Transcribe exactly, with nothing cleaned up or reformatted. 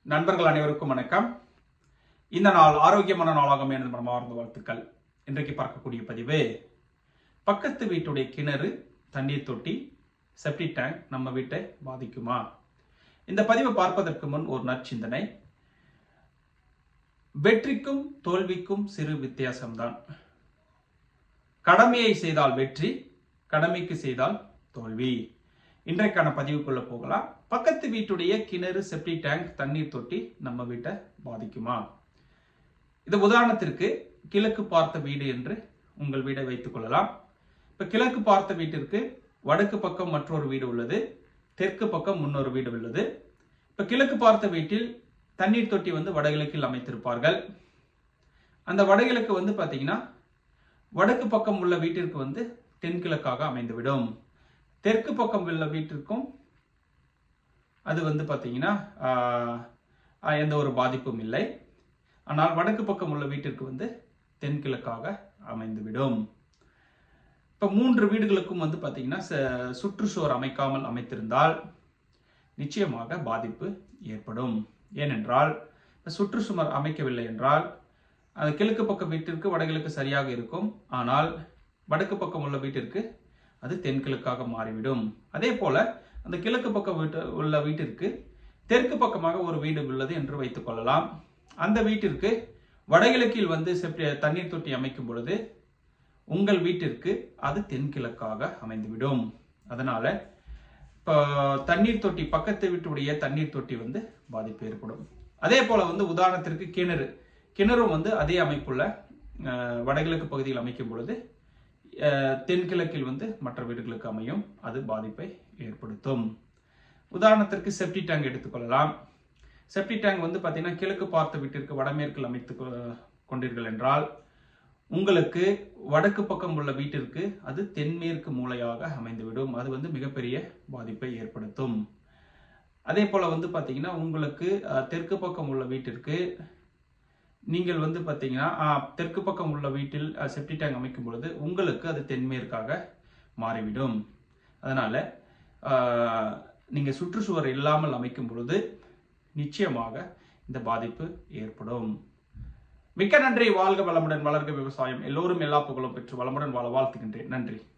நண்பர்கள் அனைவருக்கும் வணக்கம். இந்த நாள் ஆரோக்கியமான நாளாக எனது மனமார்ந்த வாழ்த்துக்கள். இன்றைக்கு பார்க்கக்கூடிய பதிவு, பக்கத்து வீட்டுடைய கிணறு, தண்ணீர் தொட்டி, செப்டி டேங்க் நம்ம வீட்டை பாதிக்குமா? இந்த பதிவை பார்ப்பதற்கு முன் ஒரு நற்சிந்தனை. வெற்றிக்கும் தோல்விக்கும் சிறு வித்தியாசம்தான். கடமையை செய்தால் வெற்றி, கடமைக்கு செய்தால் தோல்வி. இன்றைக்கான பதிவுக்குள்ள போகலாம். பக்கத்து வீட்டுடைய கிணறு, செப்டி டேங்க், தண்ணீர் தொட்டி நம்ம வீட்டை பாதிக்குமா? இது உதாரணத்திற்கு கிழக்கு பார்த்த வீடு என்று உங்கள் வீடை வைத்துக் கொள்ளலாம். இப்ப கிழக்கு பார்த்த வீட்டிற்கு வடக்கு பக்கம் மற்றொரு வீடு உள்ளது, தெற்கு பக்கம் முன்னொரு வீடு உள்ளது. இப்ப கிழக்கு பார்த்த வீட்டில் தண்ணீர் தொட்டி வந்து வடகிழக்கில் அமைத்திருப்பார்கள். அந்த வடகிழக்கு வந்து பாத்தீங்கன்னா வடக்கு பக்கம் உள்ள வீட்டிற்கு வந்து தென்கிழக்காக அமைந்துவிடும். தெற்கு பக்கம் உள்ள வீட்டிற்கும் அது வந்து பாத்தீங்கன்னா எந்த ஒரு பாதிப்பும் இல்லை. ஆனால் வடக்கு பக்கம் உள்ள வீட்டிற்கு வந்து தென்கிழக்காக அமைந்துவிடும். இப்ப மூன்று வீடுகளுக்கும் வந்து பாத்தீங்கன்னா சுற்றுச்சுவர் அமைக்காமல் அமைத்திருந்தால் நிச்சயமாக பாதிப்பு ஏற்படும். ஏனென்றால் சுற்றுச்சுவர் அமைக்கவில்லை என்றால் அது கிழக்கு பக்கம் வீட்டிற்கு வடகிழக்கு சரியாக இருக்கும். ஆனால் வடக்கு பக்கம் உள்ள வீட்டிற்கு அது தென்கிழக்காக மாறிவிடும். அதே போல அந்த கிழக்கு பக்கம் வீட்டு உள்ள வீட்டிற்கு தெற்கு பக்கமாக ஒரு வீடு உள்ளது என்று வைத்துக் கொள்ளலாம். அந்த வீட்டிற்கு வடகிழக்கில் வந்து தண்ணீர் தொட்டி அமைக்கும் பொழுது உங்கள் வீட்டிற்கு அது தென்கிழக்காக அமைந்துவிடும். அதனால இப்போ தண்ணீர் தொட்டி, பக்கத்து வீட்டுடைய தண்ணீர் தொட்டி வந்து பாதிப்பு ஏற்படும். அதே போல வந்து உதாரணத்திற்கு கிணறு கிணறும் வந்து அதே அமைப்புள்ள வடகிழக்கு பகுதியில் அமைக்கும் பொழுது தென்கிழக்கில் வந்து மற்ற வீடுகளுக்கு அமையும், அது பாதிப்பை ஏற்படுத்தும். உதாரணத்திற்கு செப்டி டேங்க் எடுத்துக்கொள்ளலாம். செப்டி டேங்க் வந்து பாத்தீங்கன்னா கிழக்கு பார்த்த வீட்டிற்கு வடமேற்கில் அமைத்து கொண்டீர்கள் என்றால் உங்களுக்கு வடக்கு பக்கம் உள்ள வீட்டிற்கு அது தென்மேற்கு மூலையாக அமைந்துவிடும். அது வந்து மிகப்பெரிய பாதிப்பை ஏற்படுத்தும். அதே போல வந்து பாத்தீங்கன்னா உங்களுக்கு தெற்கு பக்கம் உள்ள வீட்டிற்கு நீங்கள் வந்து பாத்தீங்கன்னா தெற்கு பக்கம் உள்ள வீட்டில் செப்டி டேங்க் அமைக்கும் பொழுது உங்களுக்கு அது தென்மேற்காக மாறிவிடும். அதனால நீங்க சுற்றுச்சுவர் இல்லாமல் அமைக்கும் பொழுது நிச்சயமாக இந்த பாதிப்பு ஏற்படும். மிக்க நன்றி. வாழ்க வளமுடன், வளர்க விவசாயம். எல்லோரும் எல்லா புகழும் பெற்று வளமுடன் வாழ வாழ்த்துகின்றேன். நன்றி.